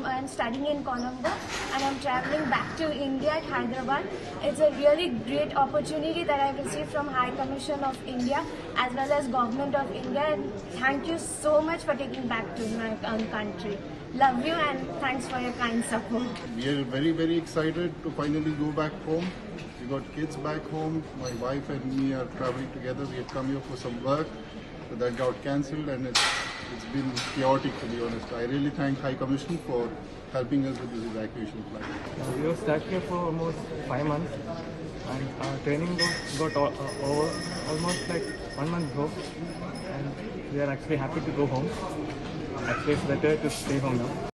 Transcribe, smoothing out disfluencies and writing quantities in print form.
I'm studying in Colombo and I'm traveling back to India at Hyderabad. It's a really great opportunity that I've received from High Commission of India as well as Government of India, and thank you so much for taking back to my country. Love you and thanks for your kind support. We are very, very excited to finally go back home. We got kids back home. My wife and me are traveling together. We had come here for some work, but that got cancelled, and it's been chaotic, to be honest. I really thank High Commission for helping us with this evacuation plan. We were stuck here for almost 5 months, and our training got over almost like 1 month ago, and we are actually happy to go home. Actually, it's better to stay home now.